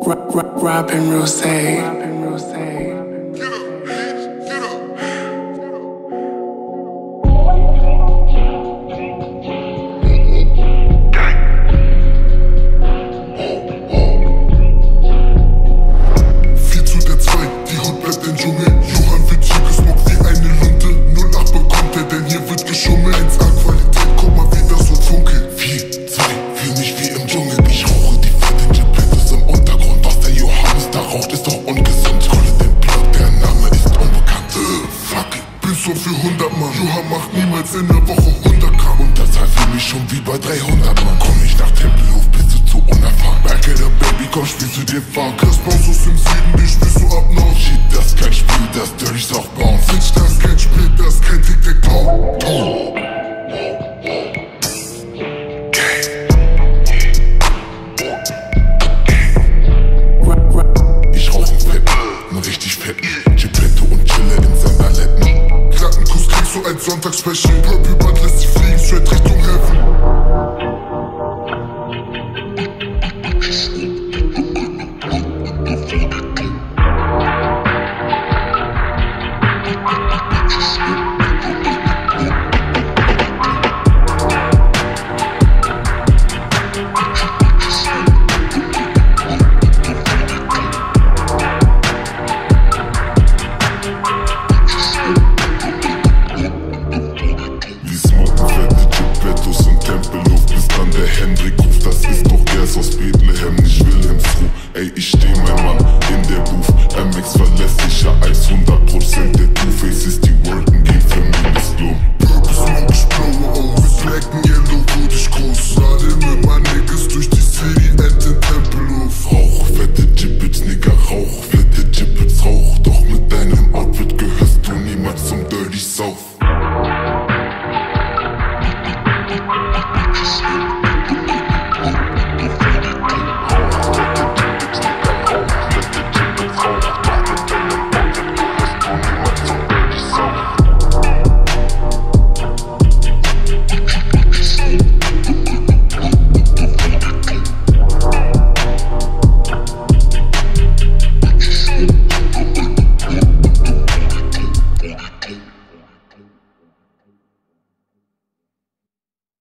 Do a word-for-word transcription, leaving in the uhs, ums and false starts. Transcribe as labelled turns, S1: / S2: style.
S1: Robin Rosé.
S2: So für hundert Mann. Johann macht niemals in der Woche hundert Gramm. Und das heißt für mich schon wie bei dreihundert Mann. Komm ich nach Tempelhof, bist du zu unerfahren. Back it up, Baby, komm, spielst du dir Funk. Das Bounce aus dem Süden, die spielst du ab Nord. Shit, das ist kein Spiel, das Dirty ist auch Bounce. Bitch, das